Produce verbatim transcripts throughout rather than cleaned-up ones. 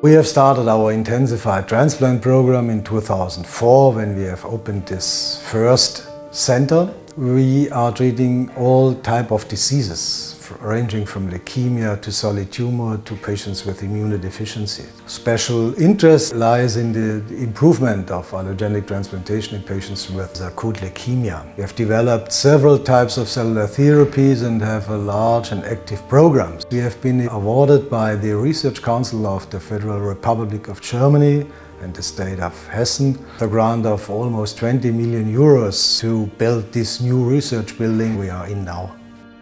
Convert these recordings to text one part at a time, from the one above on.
We have started our intensified transplant program in two thousand four when we have opened this first center. We are treating all type of diseases, ranging from leukemia to solid tumor to patients with immunodeficiency. Special interest lies in the improvement of allogeneic transplantation in patients with acute leukemia. We have developed several types of cellular therapies and have a large and active program. We have been awarded by the Research Council of the Federal Republic of Germany and the state of Hessen the grant of almost twenty million euros to build this new research building we are in now.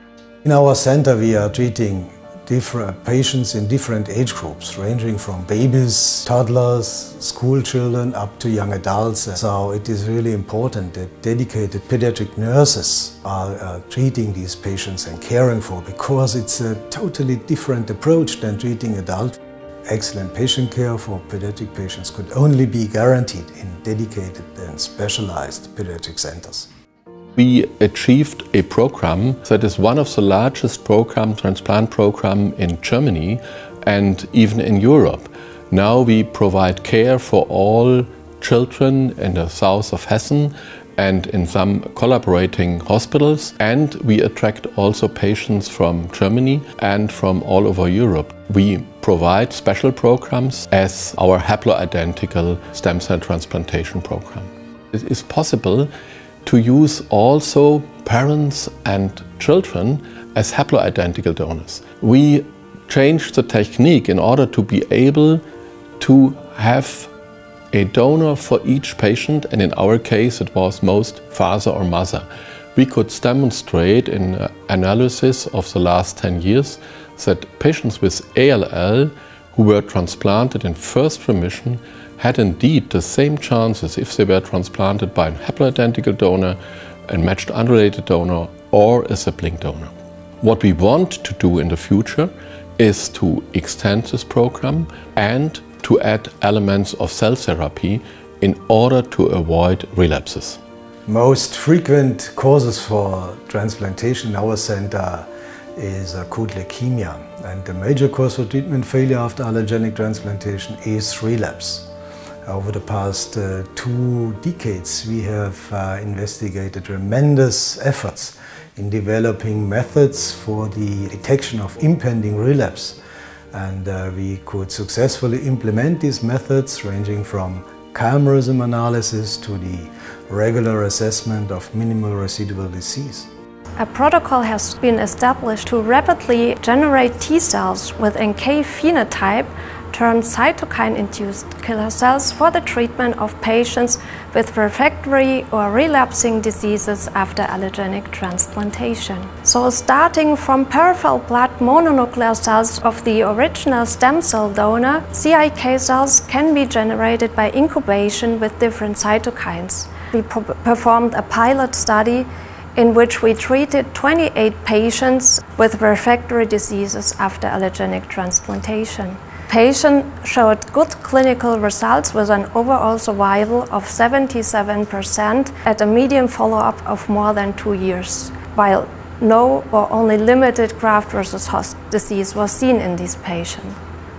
In our center we are treating different patients in different age groups, ranging from babies, toddlers, school children up to young adults. So it is really important that dedicated pediatric nurses are uh, treating these patients and caring for, because it's a totally different approach than treating adults. Excellent patient care for pediatric patients could only be guaranteed in dedicated and specialized pediatric centers. We achieved a program that is one of the largest program, transplant program in Germany and even in Europe. Now we provide care for all children in the south of Hessen and in some collaborating hospitals, and we attract also patients from Germany and from all over Europe. We provide special programs as our haploidentical stem cell transplantation program. It is possible to use also parents and children as haploidentical donors. We changed the technique in order to be able to have a donor for each patient, and in our case it was most father or mother. We could demonstrate in analysis of the last ten years that patients with A L L who were transplanted in first remission had indeed the same chances if they were transplanted by a haploidentical donor, a matched unrelated donor, or a sibling donor. What we want to do in the future is to extend this program and to add elements of cell therapy in order to avoid relapses. Most frequent causes for transplantation in our center is acute leukemia, and the major cause for treatment failure after allogeneic transplantation is relapse. Over the past uh, two decades we have uh, investigated tremendous efforts in developing methods for the detection of impending relapse, and uh, we could successfully implement these methods ranging from chimerism analysis to the regular assessment of minimal residual disease. A protocol has been established to rapidly generate T cells with N K phenotype, turn cytokine-induced killer cells for the treatment of patients with refractory or relapsing diseases after allogeneic transplantation. So starting from peripheral blood mononuclear cells of the original stem cell donor, C I K cells can be generated by incubation with different cytokines. We performed a pilot study in which we treated twenty-eight patients with refractory diseases after allogeneic transplantation. Patients showed good clinical results with an overall survival of seventy-seven percent at a median follow-up of more than two years, while no or only limited graft versus host disease was seen in these patients.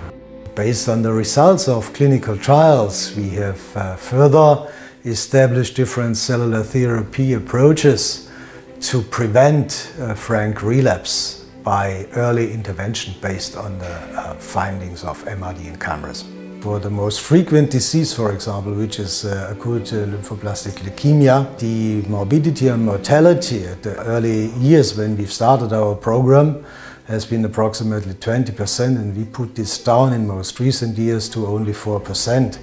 Based on the results of clinical trials, we have uh, further established different cellular therapy approaches to prevent uh, frank relapse by early intervention based on the uh, findings of M R D and chimerism. For the most frequent disease, for example, which is uh, acute uh, lymphoblastic leukemia, the morbidity and mortality at the early years when we've started our program has been approximately twenty percent, and we put this down in most recent years to only four percent.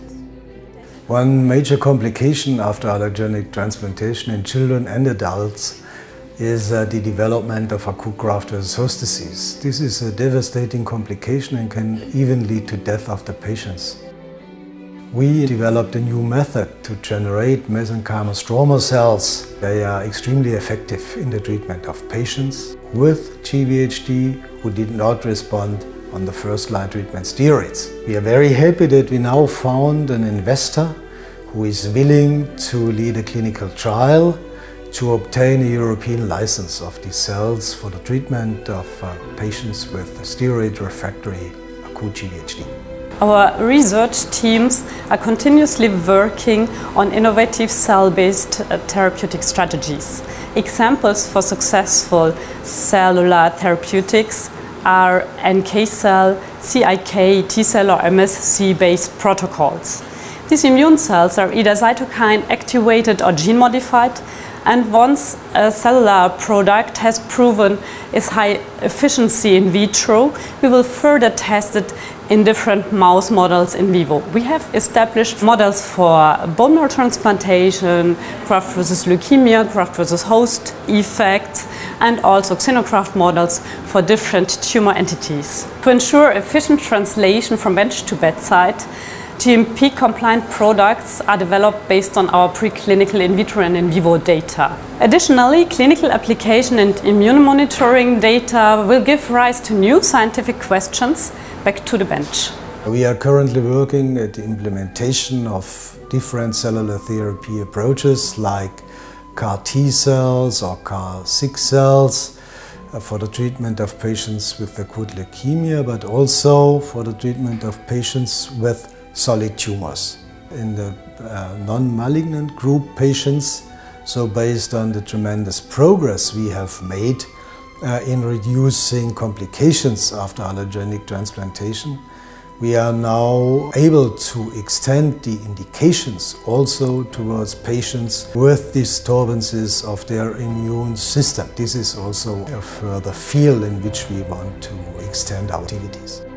One major complication after allogeneic transplantation in children and adults is uh, the development of acute graft versus host disease. This is a devastating complication and can even lead to death of the patients. We developed a new method to generate mesenchymal stromal cells. They are extremely effective in the treatment of patients with G V H D who did not respond on the first-line treatment steroids. We are very happy that we now found an investor who is willing to lead a clinical trial to obtain a European license of these cells for the treatment of uh, patients with steroid refractory acute G V H D. Our research teams are continuously working on innovative cell-based uh, therapeutic strategies. Examples for successful cellular therapeutics are N K cell, C I K, T cell or M S C-based protocols. These immune cells are either cytokine activated or gene modified, and once a cellular product has proven its high efficiency in vitro, we will further test it in different mouse models in vivo. We have established models for bone marrow transplantation, graft versus leukemia, graft versus host effects, and also xenograft models for different tumor entities. To ensure efficient translation from bench to bedside, G M P-compliant products are developed based on our preclinical in vitro and in vivo data. Additionally, clinical application and immune monitoring data will give rise to new scientific questions back to the bench. We are currently working at the implementation of different cellular therapy approaches like C A R T cells or C A R six cells for the treatment of patients with acute leukemia, but also for the treatment of patients with solid tumors. In the uh, non-malignant group patients, so based on the tremendous progress we have made uh, in reducing complications after allogeneic transplantation, we are now able to extend the indications also towards patients with disturbances of their immune system. This is also a further field in which we want to extend our activities.